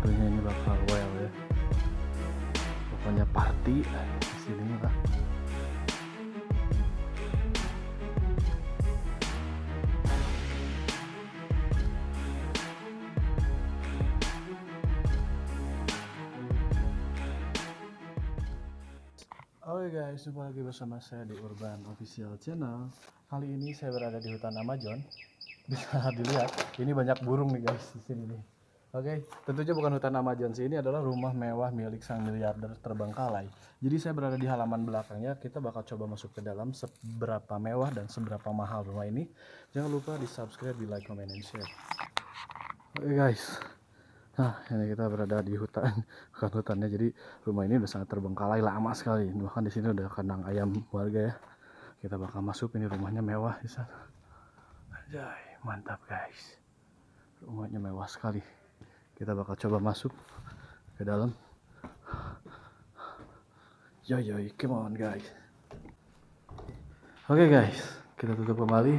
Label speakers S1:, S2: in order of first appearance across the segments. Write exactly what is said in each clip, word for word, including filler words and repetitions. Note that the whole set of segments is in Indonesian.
S1: tentunya ini bakal well ya, pokoknya party di sini lah. Oke guys, jumpa lagi bersama saya di Urban Official Channel. Kali ini saya berada di hutan Amazon. Bisa dilihat, ini banyak burung nih guys di sini nih. Oke, tentunya bukan hutan Amazon sih, ini adalah rumah mewah milik sang miliarder terbengkalai. Jadi saya berada di halaman belakangnya, kita bakal coba masuk ke dalam seberapa mewah dan seberapa mahal rumah ini. Jangan lupa di subscribe, di like, comment, and share. Oke guys, nah ini kita berada di hutan, bukan hutannya, jadi rumah ini udah sangat terbengkalai lama sekali. Bahkan di sini udah kandang ayam warga ya. Kita bakal masuk, ini rumahnya mewah di sana. Anjay, mantap guys, rumahnya mewah sekali. Kita bakal coba masuk ke dalam. Yo yo, come on guys. Oke okay, guys, kita tutup kembali.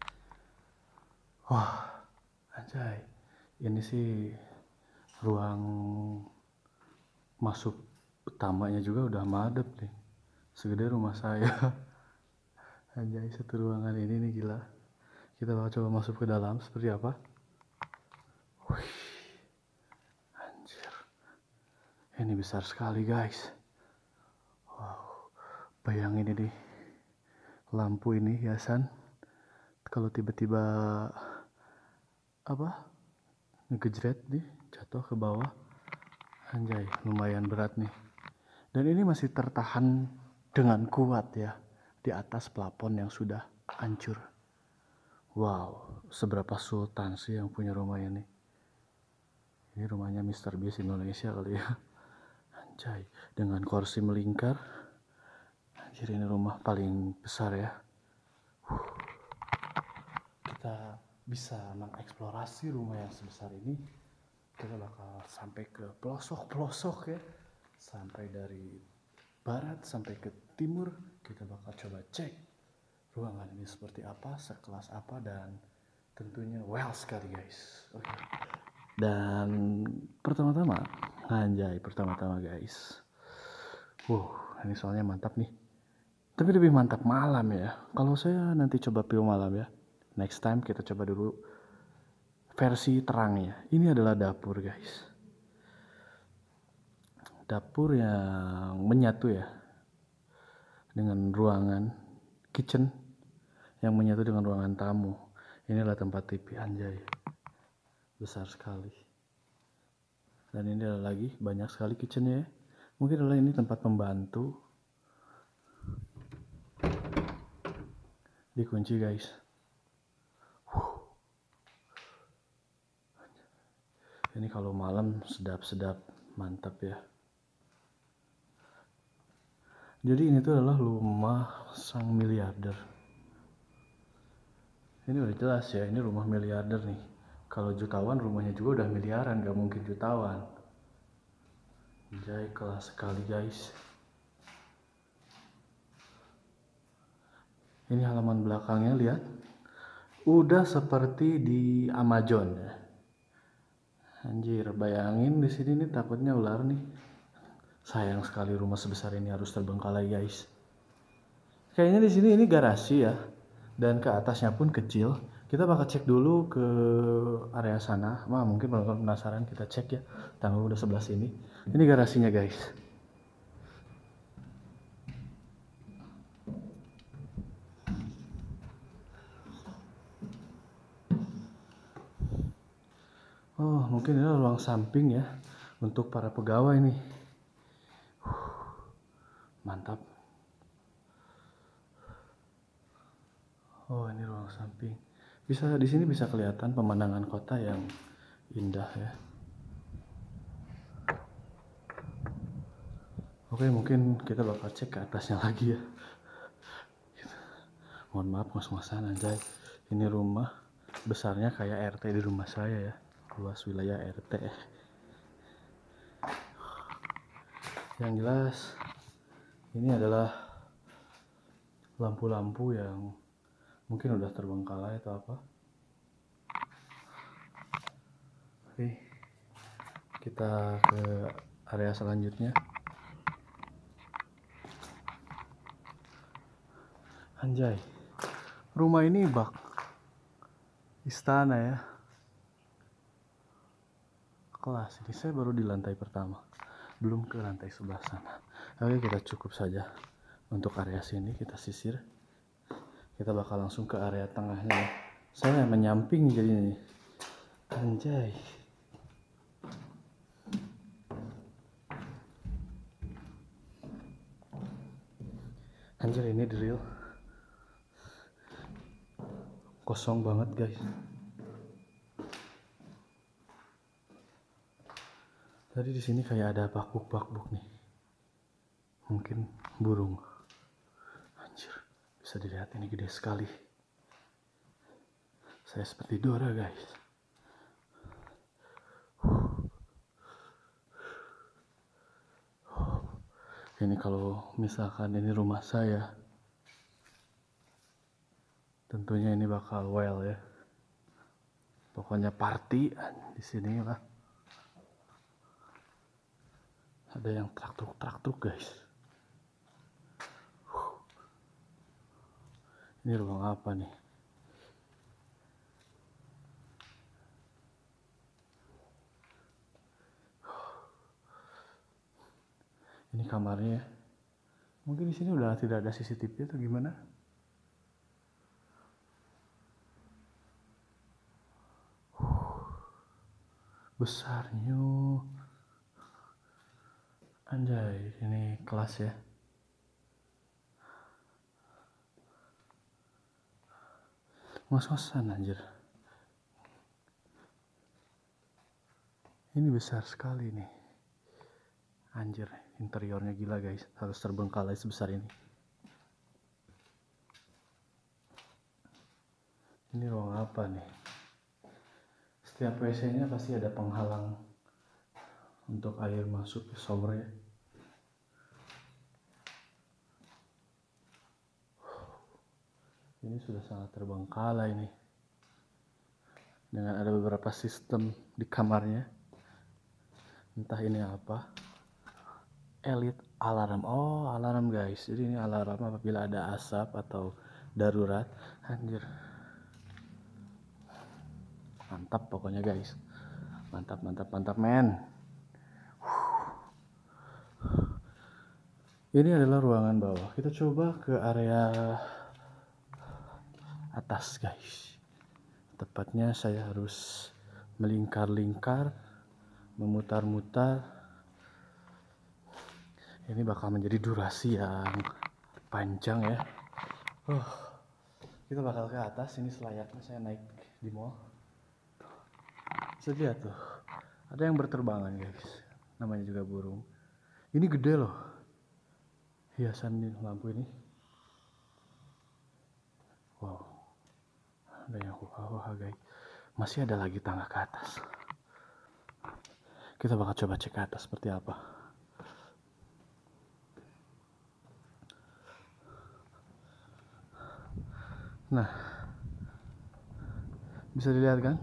S1: Wah, anjay, ini sih ruang masuk utamanya juga udah madep nih, segede rumah saya. Anjay, satu ruangan ini nih gila. Kita bakal coba masuk ke dalam seperti apa. Wih, anjir, ini besar sekali guys. Wow, bayangin ini lampu ini hiasan, kalau tiba-tiba apa ngegejret nih jatuh ke bawah, anjay lumayan berat nih. Dan ini masih tertahan dengan kuat ya di atas plafon yang sudah hancur. Wow, seberapa sultan sih yang punya rumah ini. Ini rumahnya mister Beast Indonesia kali ya. Anjay, dengan kursi melingkar. Anjir, ini rumah paling besar ya. Uh, kita bisa mengeksplorasi rumah yang sebesar ini. Kita bakal sampai ke pelosok-pelosok ya. Sampai dari barat sampai ke timur. Kita bakal coba cek ruangan ini seperti apa, sekelas apa, dan tentunya well sekali guys. Oke. Okay. Dan pertama-tama, anjay, pertama-tama guys. Wow, ini soalnya mantap nih. Tapi lebih mantap malam ya. Kalau saya nanti coba view malam ya. Next time kita coba dulu versi terangnya. Ini adalah dapur guys. Dapur yang menyatu ya dengan ruangan kitchen yang menyatu dengan ruangan tamu. Ini adalah tempat T V, anjay. Besar sekali. Dan ini adalah lagi banyak sekali kitchennya ya. Mungkin adalah ini tempat pembantu. Dikunci guys. Huh. Ini kalau malam sedap-sedap, mantap ya. Jadi ini tuh adalah rumah sang miliarder. Ini udah jelas ya, ini rumah miliarder nih. Kalau jutawan rumahnya juga udah miliaran, gak mungkin jutawan. Anjay, kelas sekali guys. Ini halaman belakangnya, lihat. Udah seperti di Amazon ya. Anjir, bayangin di sini nih takutnya ular nih. Sayang sekali rumah sebesar ini harus terbengkalai guys. Kayaknya di sini ini garasi ya. Dan ke atasnya pun kecil. Kita bakal cek dulu ke area sana. Wah, mungkin kalau penasaran kita cek ya. Tangga udah sebelah sini. Ini garasinya guys. Oh, mungkin ini ruang samping ya untuk para pegawai nih. Mantap. Oh, ini ruang samping. Bisa di sini bisa kelihatan pemandangan kota yang indah ya. Oke, mungkin kita bakal cek ke atasnya lagi ya. Mohon maaf ngos-ngosan anjay. Ini rumah besarnya kayak R T di rumah saya ya. Luas wilayah R T. Yang jelas ini adalah lampu-lampu yang mungkin udah terbengkalai atau apa. Oke. Kita ke area selanjutnya. Anjay, rumah ini bak istana ya, kelas. Ini saya baru di lantai pertama, belum ke lantai sebelah sana. Oke, kita cukup saja untuk area sini. Kita sisir, kita bakal langsung ke area tengahnya ya. Saya menyamping jadinya nih. Anjay, anjir, ini drill kosong banget guys. Tadi di sini kayak ada bakbuk-bakbuk nih, mungkin burung. Anjir, bisa dilihat ini gede sekali. Saya seperti Dora guys. Ini kalau misalkan ini rumah saya, tentunya ini bakal well ya. Pokoknya party di sini lah. Ada yang trak-truk-trak-truk guys. Ini ruang apa nih? Ini kamarnya. Mungkin di sini udah tidak ada C C T V atau gimana? Besarnya. Anjay, ini kelas ya. Ngos-ngosan anjir. Ini besar sekali nih. Anjir, interiornya gila guys. Harus terbengkalai sebesar ini. Ini ruang apa nih? Setiap W C-nya pasti ada penghalang untuk air masuk ke showernya. Ini sudah sangat terbengkalai nih. Dengan ada beberapa sistem di kamarnya. Entah ini apa. Elite alarm. Oh, alarm guys. Jadi ini alarm apabila ada asap atau darurat. Anjir. Mantap pokoknya guys. Mantap, mantap, mantap men. Ini adalah ruangan bawah. Kita coba ke area atas guys. Tepatnya saya harus melingkar-lingkar, memutar-mutar. Ini bakal menjadi durasi yang panjang ya. Oh, kita bakal ke atas. Ini selayaknya saya naik di mall. Bisa lihat tuh, ada yang berterbangan guys. Namanya juga burung. Ini gede loh. Hiasan lampu ini. Wow. Ada yang wah guys. Masih ada lagi tangga ke atas. Kita bakal coba cek ke atas seperti apa. Nah, bisa dilihat kan?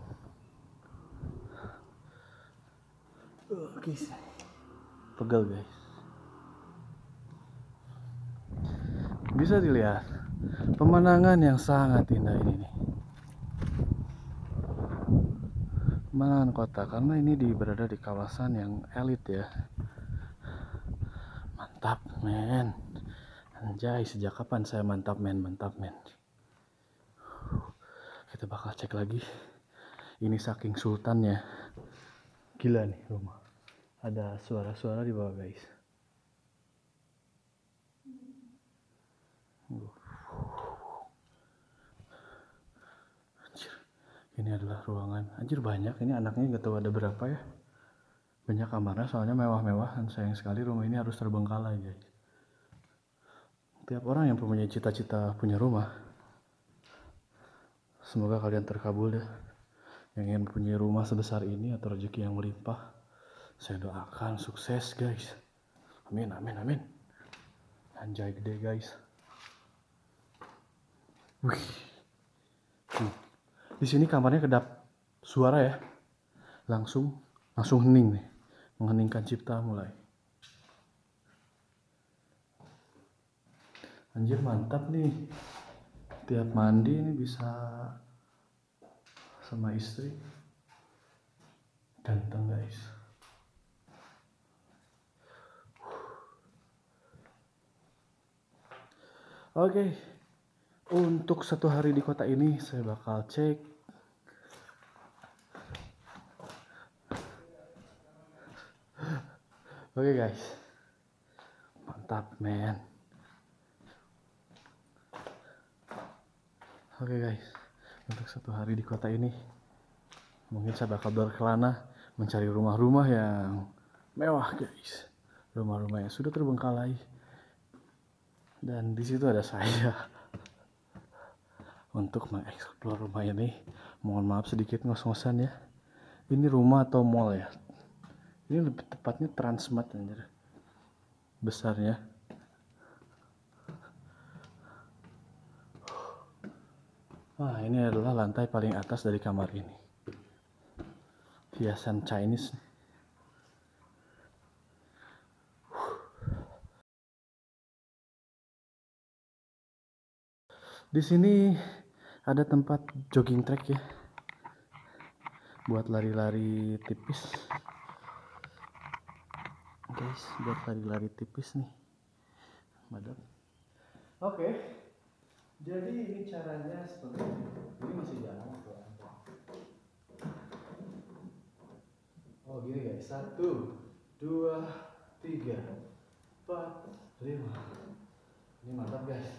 S1: Oke, pegel guys. Bisa dilihat pemandangan yang sangat indah ini nih. Pemandangan kota, karena ini di, berada di kawasan yang elit ya. Mantap men. Anjay, sejak kapan saya mantap men, mantap men. Kita bakal cek lagi. Ini saking sultannya. Gila nih rumah. Ada suara-suara di bawah guys. Anjir. Ini adalah ruangan. Anjir banyak. Ini anaknya gak tahu ada berapa ya. Banyak kamarnya soalnya mewah-mewah. Dan sayang sekali rumah ini harus terbengkalai guys. Tiap orang yang mempunyai cita-cita punya rumah, semoga kalian terkabul ya. Yang ingin mempunyai rumah sebesar ini atau rezeki yang melimpah, saya doakan sukses guys. Amin, amin, amin. Anjay gede guys. Wih. Hmm. Di sini kamarnya kedap suara ya. Langsung langsung hening nih. Mengheningkan cipta mulai. Anjir mantap nih. Tiap mandi ini bisa sama istri. Ganteng guys. Oke, untuk satu hari di kota ini saya bakal cek Oke guys, mantap men. Oke guys, untuk satu hari di kota ini mungkin saya bakal berkelana mencari rumah-rumah yang mewah guys, rumah-rumah yang sudah terbengkalai. Dan di situ ada saya untuk mengeksplor rumah ini. Mohon maaf sedikit ngos-ngosan ya. Ini rumah atau mall ya? Ini lebih tepatnya Transmart anjir. Besarnya. Wah, ini adalah lantai paling atas dari kamar ini. Hiasan Chinese. Di sini ada tempat jogging track ya, buat lari-lari tipis, guys, buat lari-lari tipis nih, madam. Oke, jadi ini caranya seperti ini. Ini masih jalan tuh. Oh gini guys, satu, dua, tiga, empat, lima. Ini mantap guys.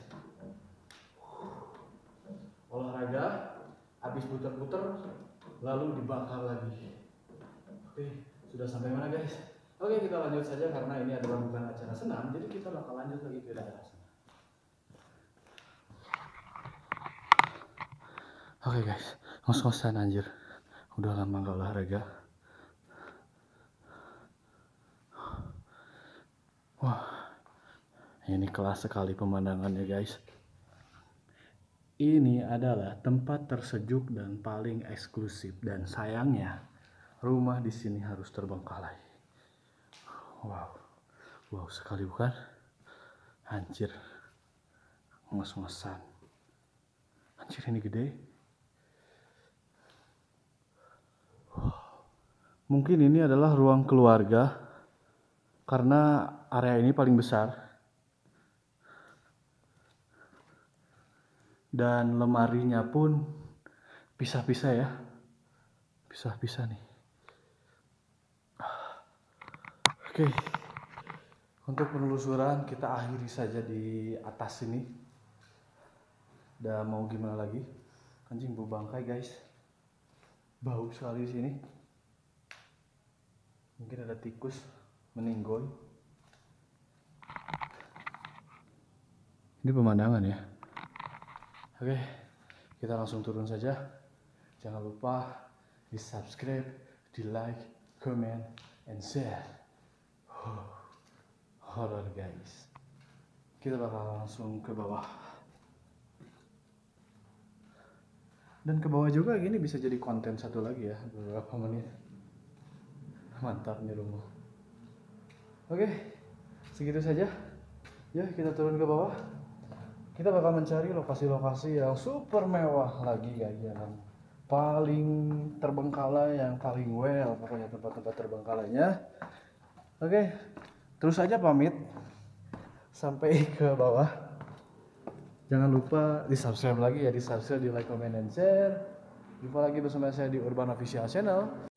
S1: Olahraga, habis putar-putar, lalu dibakar lagi. Oke, sudah sampai mana guys? Oke, kita lanjut saja karena ini adalah bukan acara senam, jadi kita bakal lanjut lagi ke daerah sana. Oke guys, ngos-ngosan anjir. Udah lama gak olahraga. Wah, ini kelas sekali pemandangannya guys. Ini adalah tempat tersejuk dan paling eksklusif, dan sayangnya rumah di sini harus terbengkalai. Wow, wow sekali bukan? Anjir, ngos-ngosan. Anjir ini gede. Wow. Mungkin ini adalah ruang keluarga karena area ini paling besar. Dan lemarinya pun pisah-pisah ya, pisah-pisah nih. Oke, untuk penelusuran kita akhiri saja di atas sini. Dan mau gimana lagi? Anjing bau bangkai guys, bau sekali di sini. Mungkin ada tikus meninggoy. Ini pemandangan ya. Oke, kita langsung turun saja. Jangan lupa di subscribe, di like, comment, and share. Oh, horror guys. Kita bakal langsung ke bawah. Dan ke bawah juga gini bisa jadi konten satu lagi ya, beberapa menit. Mantap nih rumah. Oke, segitu saja. Ya, kita turun ke bawah. Kita bakal mencari lokasi-lokasi yang super mewah lagi guys, yang paling terbengkalai, yang paling well, pokoknya tempat-tempat terbengkalainya. Oke, terus aja pamit sampai ke bawah. Jangan lupa di subscribe lagi ya, di subscribe, di like, comment, dan share. Jumpa lagi bersama saya di Urban Official Channel.